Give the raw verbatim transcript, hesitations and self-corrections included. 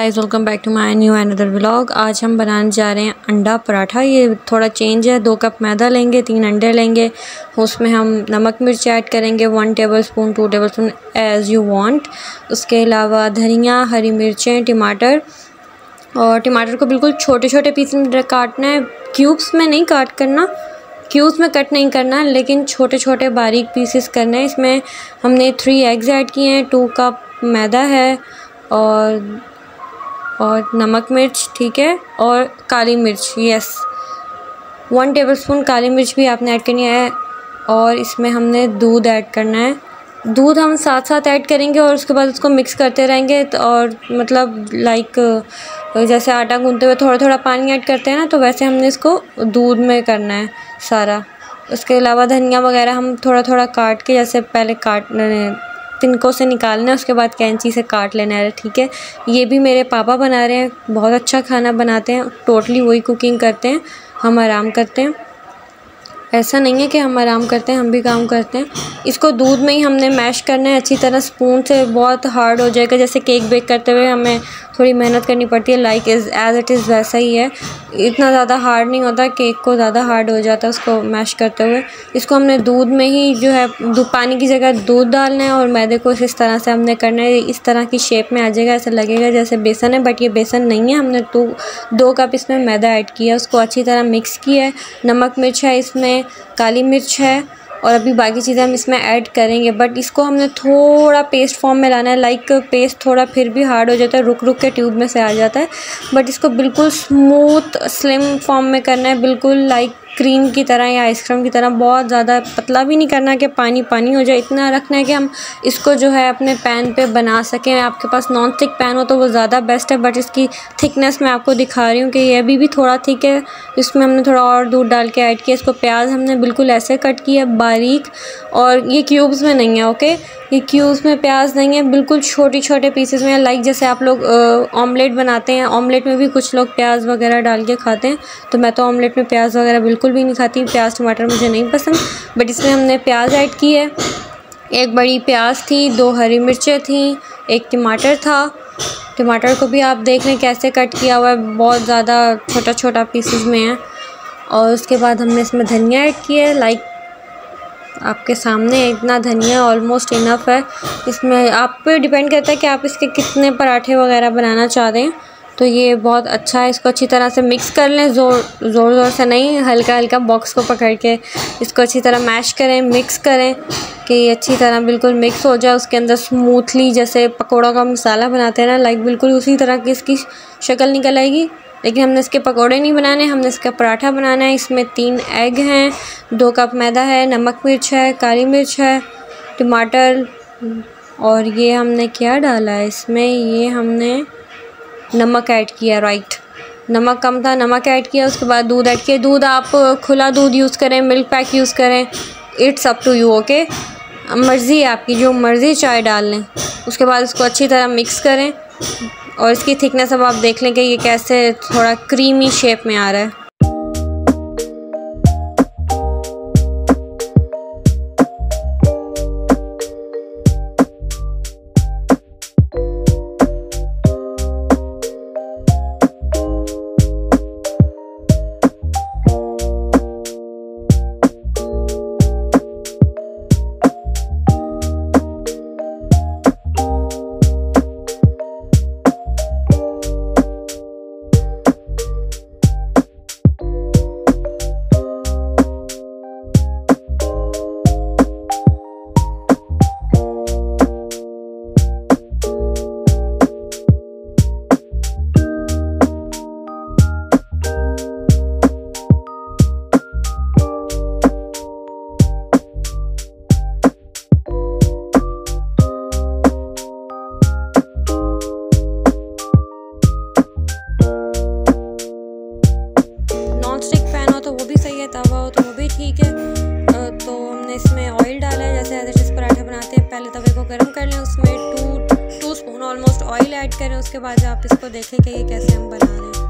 Guys, welcome back to my new another vlog. आज हम बनाने जा रहे हैं अंडा पराठा। ये थोड़ा चेंज है। दो कप मैदा लेंगे, तीन अंडे लेंगे, उसमें हम नमक मिर्च ऐड करेंगे one tablespoon, two tablespoon as you want. उसके अलावा धनिया, हरी मिर्चें, टमाटर, और टमाटर को बिल्कुल छोटे छोटे पीस में काटना है। क्यूब्स में नहीं काट करना, क्यूब्स में कट नहीं करना, लेकिन छोटे छोटे बारीक पीसेस करने हैं। इसमें हमने थ्री एग्स ऐड किए हैं, टू कप मैदा है, और और नमक मिर्च, ठीक है, और काली मिर्च, यस, वन टेबलस्पून काली मिर्च भी आपने ऐड करनी है। और इसमें हमने दूध ऐड करना है। दूध हम साथ साथ ऐड करेंगे और उसके बाद उसको मिक्स करते रहेंगे। तो और मतलब लाइक जैसे आटा गूंथते हुए थोड़ा थोड़ा पानी ऐड करते हैं ना, तो वैसे हमने इसको दूध में करना है सारा। उसके अलावा धनिया वगैरह हम थोड़ा थोड़ा काट के, जैसे पहले काट तिनकों से निकालना है, उसके बाद कैंची से काट लेना है, ठीक है। ये भी मेरे पापा बना रहे हैं, बहुत अच्छा खाना बनाते हैं, टोटली वही कुकिंग करते हैं। हम आराम करते हैं, ऐसा नहीं है कि हम आराम करते हैं, हम भी काम करते हैं। इसको दूध में ही हमने मैश करना है अच्छी तरह, स्पून से बहुत हार्ड हो जाएगा। जैसे केक बेक करते हुए हमें थोड़ी मेहनत करनी पड़ती है, like is as it is वैसा ही है। इतना ज़्यादा हार्ड नहीं होता, केक को ज़्यादा हार्ड हो जाता है उसको मैश करते हुए। इसको हमने दूध में ही जो है, पानी की जगह दूध डालना है और मैदे को इस तरह से हमने करना है। इस तरह की शेप में आ जाएगा, ऐसा लगेगा जैसे बेसन है, बट ये बेसन नहीं है। हमने दो दो कप इसमें मैदा ऐड किया, उसको अच्छी तरह मिक्स किया है। नमक मिर्च है इसमें, काली मिर्च है, और अभी बाकी चीज़ें हम इसमें ऐड करेंगे। बट इसको हमने थोड़ा पेस्ट फॉर्म में लाना है, लाइक पेस्ट थोड़ा फिर भी हार्ड हो जाता है, रुक रुक के ट्यूब में से आ जाता है। बट इसको बिल्कुल स्मूथ स्लिम फॉर्म में करना है, बिल्कुल लाइक क्रीम की तरह या आइसक्रीम की तरह। बहुत ज़्यादा पतला भी नहीं करना कि पानी पानी हो जाए, इतना रखना है कि हम इसको जो है अपने पैन पे बना सकें। आपके पास नॉन स्टिक पैन हो तो वो ज़्यादा बेस्ट है, बट इसकी थिकनेस मैं आपको दिखा रही हूँ कि ये अभी भी थोड़ा थिक है। इसमें हमने थोड़ा और दूध डाल के ऐड किया। इसको प्याज हमने बिल्कुल ऐसे कट किया बारीक, और ये क्यूब्स में नहीं है, ओके, ये क्यूब्स में प्याज नहीं है, बिल्कुल छोटी छोटे पीसेस में। लाइक जैसे आप लोग ऑमलेट बनाते हैं, ऑमलेट में भी कुछ लोग प्याज वगैरह डाल के खाते हैं, तो मैं तो ऑमलेट में प्याज वगैरह बिल्कुल भी नहीं खाती। प्याज टमाटर मुझे नहीं पसंद, बट इसमें हमने प्याज ऐड की है। एक बड़ी प्याज थी, दो हरी मिर्चें थी, एक टमाटर था। टमाटर को भी आप देख लें कैसे कट किया हुआ है, बहुत ज़्यादा छोटा छोटा पीसेस में है। और उसके बाद हमने इसमें धनिया ऐड किया है, लाइक आपके सामने इतना धनिया ऑलमोस्ट इनफ है। इसमें आप पे डिपेंड करता है कि आप इसके कितने पराठे वगैरह बनाना चाह रहे हैं। तो ये बहुत अच्छा है। इसको अच्छी तरह से मिक्स कर लें, ज़ोर ज़ोर ज़ोर से नहीं, हल्का हल्का बॉक्स को पकड़ के इसको अच्छी तरह मैश करें, मिक्स करें कि ये अच्छी तरह बिल्कुल मिक्स हो जाए। उसके अंदर स्मूथली जैसे पकौड़ा का मसाला बनाते हैं ना, लाइक बिल्कुल उसी तरह की इसकी शक्ल निकल आएगी। लेकिन हमने इसके पकौड़े नहीं बनाने, हमने इसका पराठा बनाना है। इसमें तीन एग हैं, दो कप मैदा है, नमक मिर्च है, काली मिर्च है, टमाटर, और ये हमने क्या डाला है इसमें, ये हमने नमक ऐड किया, राइट, नमक कम था, नमक ऐड किया। उसके बाद दूध ऐड किया। दूध आप खुला दूध यूज़ करें, मिल्क पैक यूज़ करें, it's up to you, okay, मर्ज़ी है आपकी, जो मर्ज़ी चाय डाल लें। उसके बाद इसको अच्छी तरह मिक्स करें, और इसकी थिकनेस अब आप देख लें कि ये कैसे थोड़ा क्रीमी शेप में आ रहा है। तवा हो तो वो भी ठीक है। तो हमने इसमें ऑयल डाला है, जैसे एज इट इज़ पराठा बनाते हैं। पहले तवे को गर्म कर लें, उसमें two two spoon almost oil add करें। उसके बाद आप इसको देखें कि ये कैसे हम बना रहे हैं।